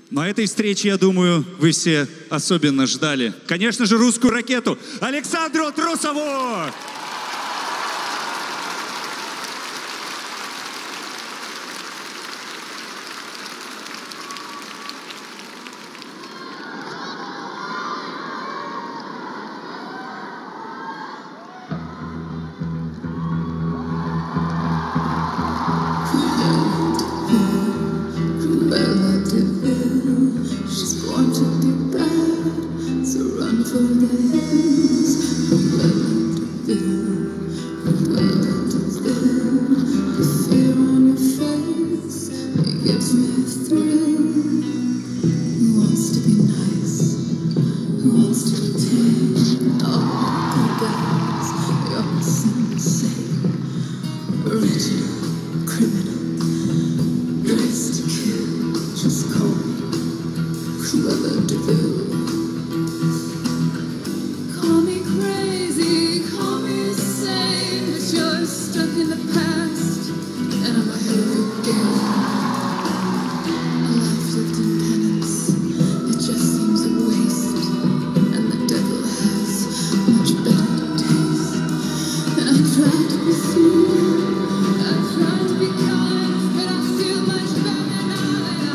Но этой встречи, я думаю, вы все особенно ждали. Конечно же, русскую ракету Александру Трусову! She's born to be bad, so run for the hills. The fear on your face, it gives me a thrill. Who wants to be nice? Who wants to be tame? All the guys, they all seem the same. Original, criminal, dressed to kill. Just call me Cruella DeVille. Call me crazy, call me insane, but you're stuck in the past, and I'm ahead of your game. A life lived in penance, it just seems a waste, and the devil has much better taste. And I tried to be sweet, I tried to be kind, but I feel much better now that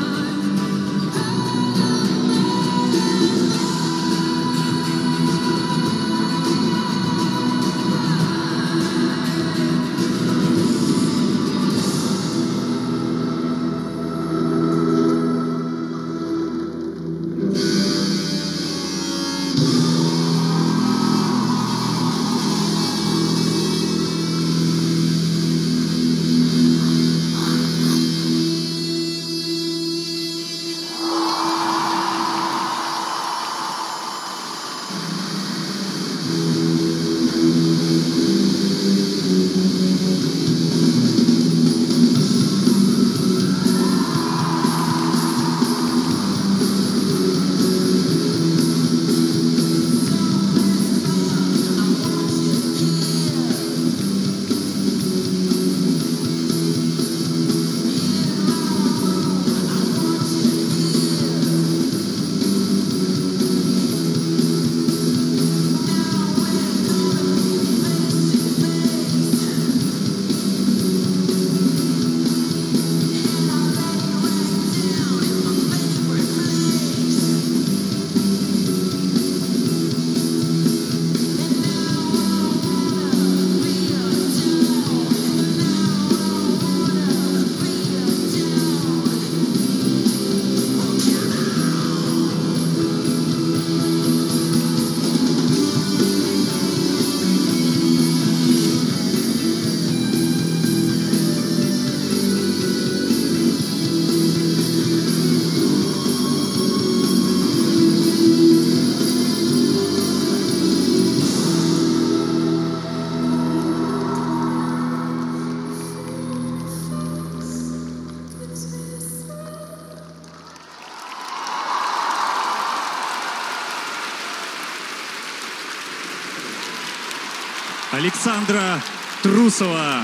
Александра Трусова.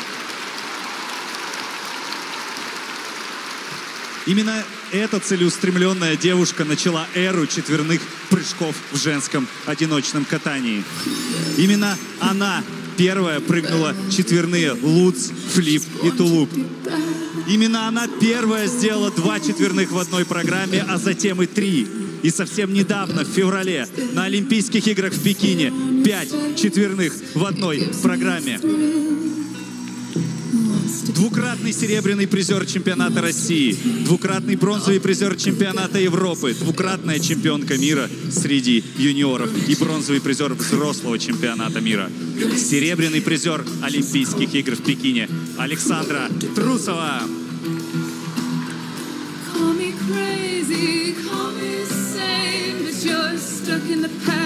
Именно эта целеустремленная девушка начала эру четверных прыжков в женском одиночном катании. Именно она первая прыгнула четверные луц, флип и тулуп. Именно она первая сделала 2 четверных в одной программе, а затем и 3. И совсем недавно, в феврале, на Олимпийских играх в Пекине 5 четверных в одной программе. Двукратный серебряный призер чемпионата России, двукратный бронзовый призер чемпионата Европы, двукратная чемпионка мира среди юниоров и бронзовый призер взрослого чемпионата мира. Серебряный призер Олимпийских игр в Пекине Александра Трусова. Call me crazy, call me insane, but you're stuck in the past.